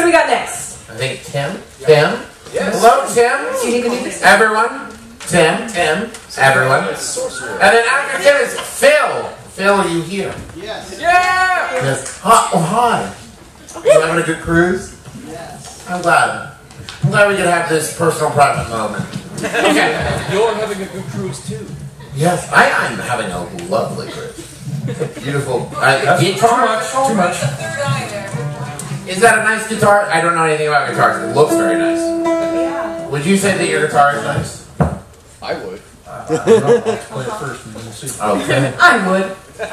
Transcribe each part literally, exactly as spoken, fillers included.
we got next? I think Tim. Tim. Yes. Hello, Tim. Everyone. Tim. Tim. Everyone. And then after Tim is Phil. Phil, are you here? Yes. Yeah. Yes. Hi. Oh, hi. You having a good cruise? Yes. I'm glad. I'm glad we could have this personal, private moment. Okay. You're having a good cruise too. Yes, I am having a lovely cruise. Beautiful. Uh, That's guitar. too much. Too much. Is that a nice guitar? I don't know anything about guitars. It looks very nice. Yeah. Would you say that your guitar is nice? I would. Uh, I don't know. I'll play it first and we'll see. Okay. I would.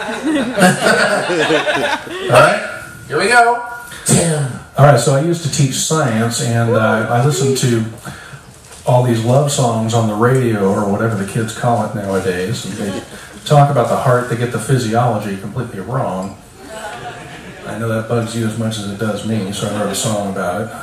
All right. Here we go. Tim. All right, so I used to teach science, and uh, I listened to all these love songs on the radio, or whatever the kids call it nowadays. And they talk about the heart, they get the physiology completely wrong. I know that bugs you as much as it does me, so I wrote a song about it.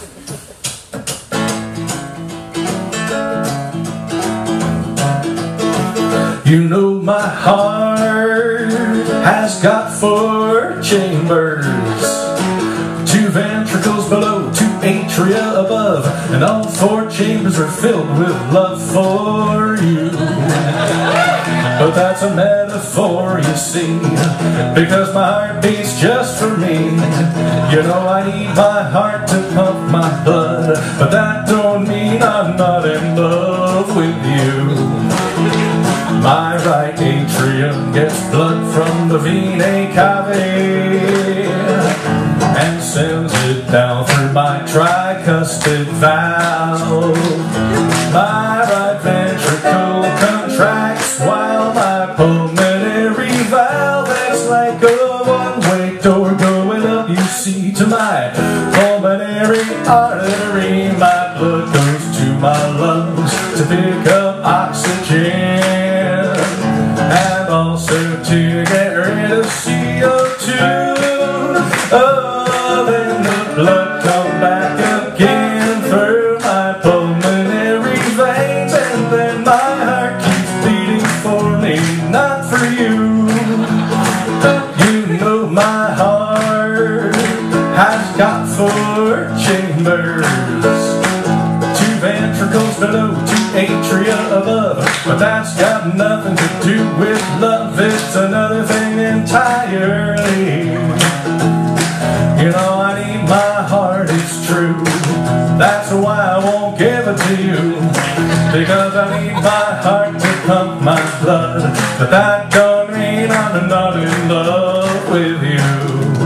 You know my heart has got four chambers, two ventricles below, two atria above, and all four chambers are filled with love for you. But that's a metaphor, you see, because my heart beats just for me. You know I need my heart to pump my blood, but that don't mean I'm not in love with you. My right atrium gets blood from the venae cavae and sends it down through my tricuspid valve. My right ventricle contracts while my pulmonary valve acts like a one-way door going up, you see, to my pulmonary artery. My blood goes to my lungs to pick up oxygen, and also to get rid of C O two. Oh, then the blood comes back again through my pulmonary veins, and then my heart keeps beating for me, not for you. You know my heart has got four chambers, two ventricles below, two atria above, but that's got nothing to do with love. It's another thing entirely. You know I need my heart, it's true. That's why I won't give it to you, because I need my heart to pump my blood, but that don't mean I'm not in love with you.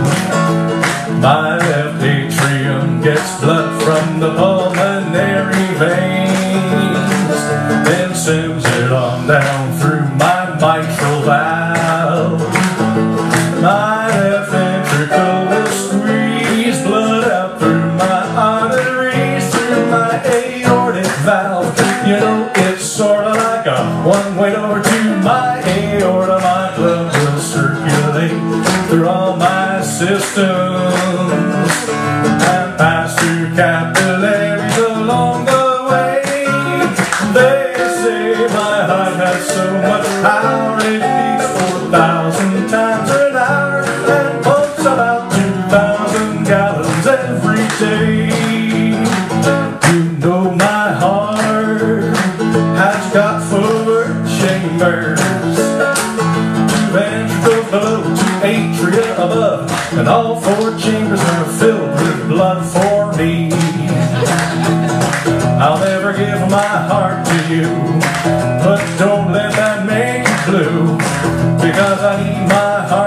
My left atrium gets blood from the pulmonary veins, then sends it on down through my mitral valve. My left ventricle will squeeze blood out through my arteries, through my aortic valve. You know, it's sort of like a one-way door to my aorta. My blood will circulate through all my systems and pass through capillaries along the way. They say my heart has so much power, it beats four thousand times an hour and pumps about two thousand gallons every day. You know my heart has got four chambers, two ventricles below, two atria above, and all four chambers are filled with blood for me. I'll never give my heart to you, but don't let that make you blue, because I need my heart